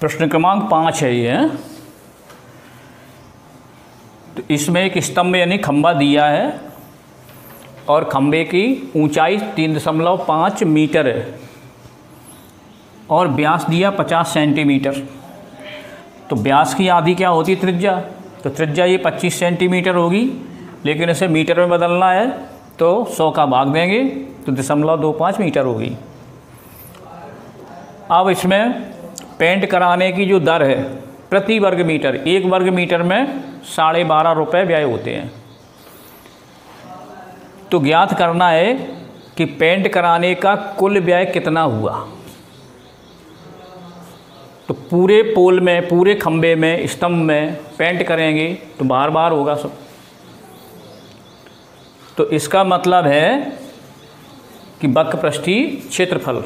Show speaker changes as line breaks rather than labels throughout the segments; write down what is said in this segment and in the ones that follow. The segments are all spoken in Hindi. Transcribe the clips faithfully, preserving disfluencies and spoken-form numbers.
प्रश्न क्रमांक पाँच है ये। तो इसमें एक स्तंभ यानी खंबा दिया है और खंबे की ऊंचाई तीन दशमलव पाँच मीटर है और व्यास दिया पचास सेंटीमीटर। तो व्यास की आधी क्या होती है? त्रिज्या। तो त्रिज्या ये पच्चीस सेंटीमीटर होगी, लेकिन इसे मीटर में बदलना है तो सौ का भाग देंगे तो दशमलव दो पाँच मीटर होगी। अब इसमें पेंट कराने की जो दर है प्रति वर्ग मीटर, एक वर्ग मीटर में साढ़े बारह रुपये व्यय होते हैं। तो ज्ञात करना है कि पेंट कराने का कुल व्यय कितना हुआ। तो पूरे पोल में, पूरे खंबे में, स्तंभ में पेंट करेंगे तो बार बार होगा सब। तो इसका मतलब है कि वक्रपृष्ठीय क्षेत्रफल।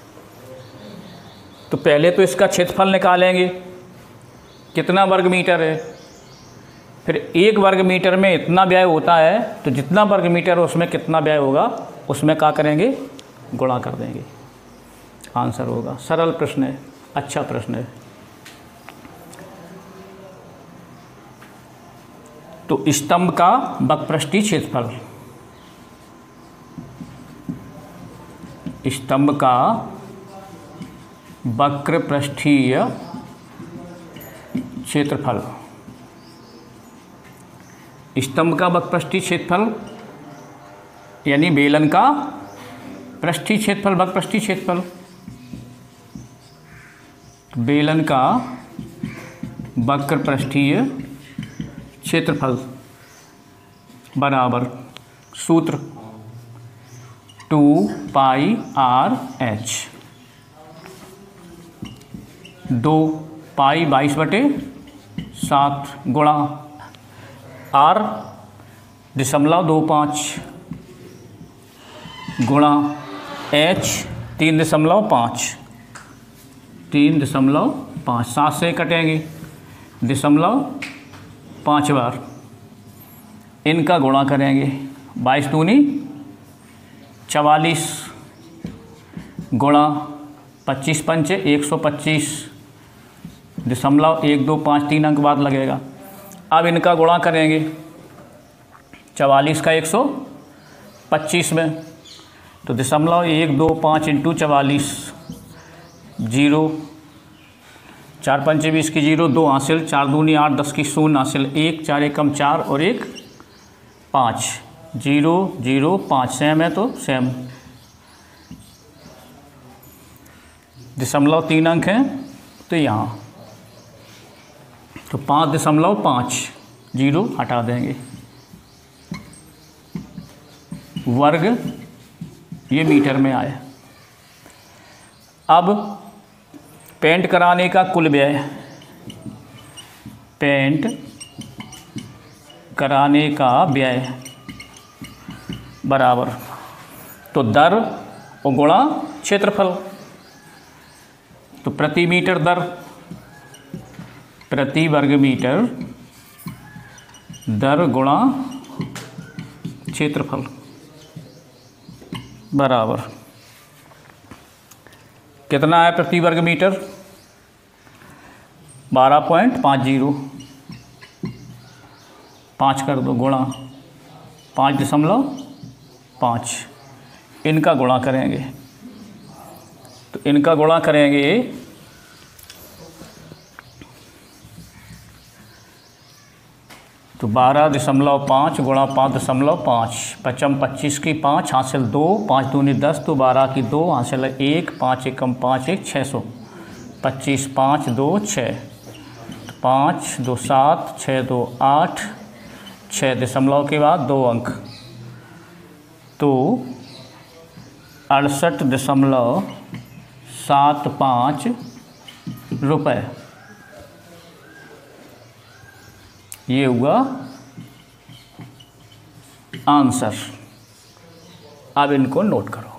तो पहले तो इसका क्षेत्रफल निकालेंगे, कितना वर्ग मीटर है। फिर एक वर्ग मीटर में इतना व्यय होता है, तो जितना वर्ग मीटर है उसमें कितना व्यय होगा, उसमें क्या करेंगे? गुणा कर देंगे, आंसर होगा। सरल प्रश्न है, अच्छा प्रश्न है। तो स्तंभ का वक्रपृष्ठीय क्षेत्रफल, स्तंभ का वक्रपृष्ठीय क्षेत्रफल, स्तंभ का वक्रपृष्ठीय क्षेत्रफल यानी बेलन का पृष्ठीय क्षेत्रफल, वक्रपृष्ठीय क्षेत्रफल, बेलन का वक्रपृष्ठीय क्षेत्रफल बराबर सूत्र टू पाई आर एच। दो पाई बाईस बटे सात गुणा आर दशमलव दो पाँच गुणा एच तीन दशमलव पाँच, तीन दशमलव पाँच, सात से कटेंगे दशमलव पाँच बार, इनका गुणा करेंगे। बाईस दूनी चवालीस गुणा पच्चीस पंचे एक सौ पच्चीस दशमलव एक दो पाँच, तीन अंक बाद लगेगा। अब इनका गुणा करेंगे चवालीस का एक सौ पच्चीस में, तो दशमलव एक दो पाँच इंटू चवालीस, जीरो, चार पंचे बीस की जीरो, दो हासिल, चार दूनी आठ, दस की शून्य हासिल, एक, चार एकम चार और एक पाँच, जीरो जीरो पाँच, सेम है तो सेम। दशमलव तीन अंक हैं तो यहाँ तो पाँच दशमलव पाँच, जीरो हटा देंगे। वर्ग ये मीटर में आए। अब पेंट कराने का कुल व्यय, पेंट कराने का व्यय बराबर, तो दर और गुणा क्षेत्रफल। तो प्रति मीटर दर, प्रति वर्ग मीटर दर गुणा क्षेत्रफल बराबर कितना है प्रति वर्ग मीटर? बारह पॉइंट पाँच जीरो, पाँच कर दो गुणा पाँच दशमलव पाँच, इनका गुणा करेंगे। तो इनका गुणा करेंगे तो बारह दशमलव पाँच गुणा पाँच दशमलव पाँच, पचम पच्चीस की पाँच हासिल दो, पाँच दूनी दस, तो बारह की दो हासिल एक, पाँच एकम पाँच, एक छः सौ पच्चीस, पाँच दो छः, पाँच दो सात, छः दो आठ, छः दशमलव के बाद दो अंक, तो अड़सठ दशमलव सात पाँच रुपये, ये हुआ आंसर। अब इनको नोट करो।